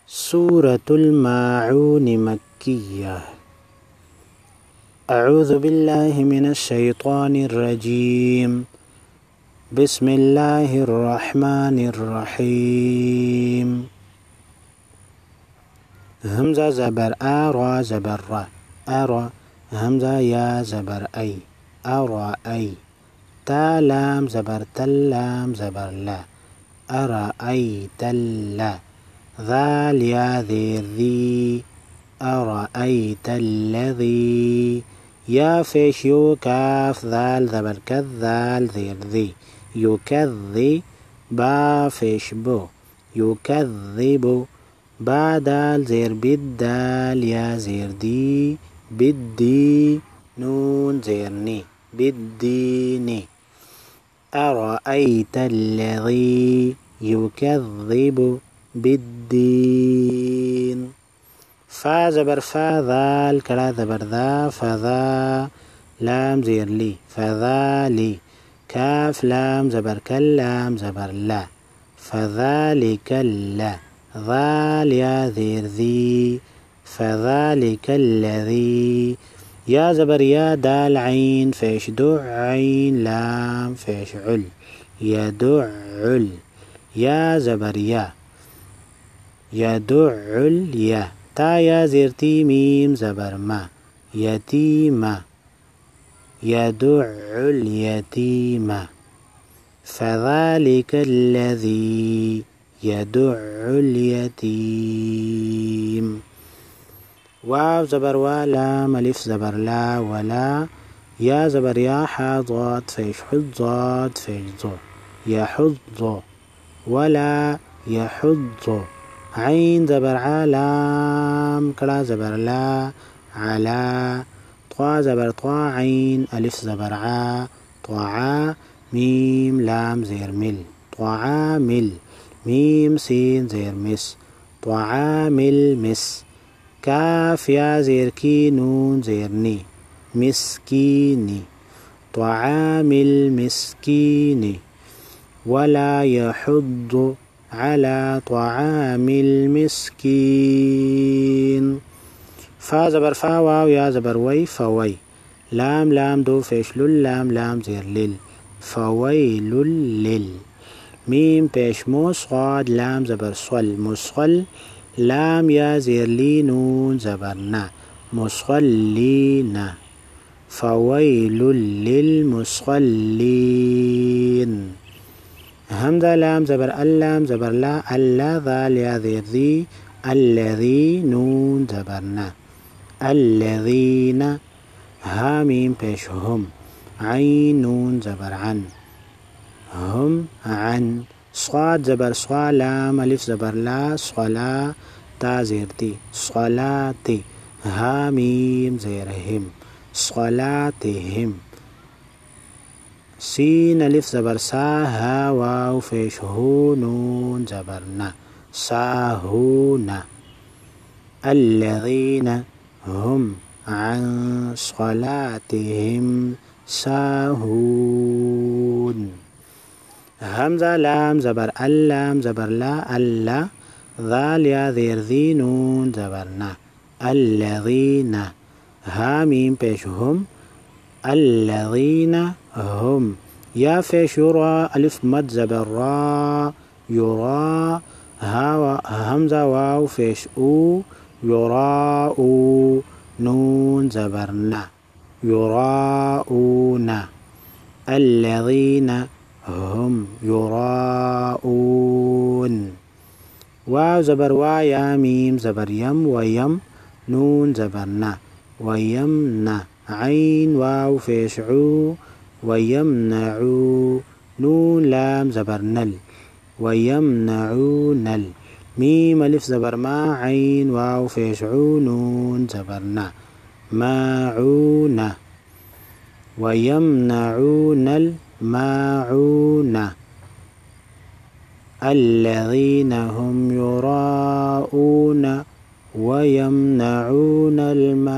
سورة الماعون مكية. أعوذ بالله من الشيطان الرجيم. بسم الله الرحمن الرحيم. همزة زبر را زبر را أرى، همزة يا زبر أي أرى تا لام زبر تلام زبر لا أرأيت لا ذال يا ذير ذي أرأيت الذي يا فيش يو كاف ذال زبر كذال ذير ذي يكذي با فيش بو يكذب با دال زير بالدال يا زير دي بالدي نون زيرني بالديني أرأيت الذي يكذب بالدين. فا زبر فا ذال كلا زبر ذا فذا لام زير لي فذالي كاف لام زبر كلام زبر لا فذلك لا ذال يا ذير ذي فذلك الذي يا زبر يا دال عين فيش دع عين لام فيش عل يدعل يا زبر يا يدعل يا تا يا زرتي ميم زبر ما يتيمة يدعل يتيم فذلك الذي يدعل اليتيم. واو زبر ولا ملف زبر لا ولا يا زبر يا حاضاد فيش حضاد فيش ضو يحض ولا يحض عين زبر علام كلا زبر لا على طا زبر طا عين ألف زبر عا طعا ميم لام زير مل طعامل ميم سين زير مس طعامل مس كاف يا زير كي نون زيرني مسكيني طعام المسكين ولا يحض على طعام المسكين. فا زبر فا واو يا زبر وي فوي لام لام دو فيش لل لام لام زير لل فويل لل ميم بيش مو صاد لام زبر صل مصل لام يا زير لي نون زبرنا مصلين فويل للمصلين. همزة لام زبر اللام زبر لا ألا ذال يا ذير ذي الذي نون زبرنا الذين ها ميم بيش هم عين نون زبر عن هم عن صاد زبر صا لام ألف زبر لا صلا تا زيرتي صلاتي ها ميم زيرهم صلاتهم سين ألف زبر سا ها واو فيش هو نون زبرنا ساهون الذين هم عن صلاتهم ساهون. همزة لام زبر اللام زبر لا ألا ذال يا ذير ذي نون زبرنا الذين ها ميم بيش هم الذين هم يا فيش يرى ألف مد زبر را يرى ها همزة واو فيش أو يراء نون زبرنا يراءون الذين هم يراءون. واو زبر ويا ميم زبر يم ويم نون زبرنا ويمنع عين واو فيش عو ويمنعو نون لام زبر نل ويمنعونل ميم ألف زبر ما عين واو فيش عو نون زبرنا ماعونة ويمنعون الماعون الذين هم يراءون ويمنعون الماعون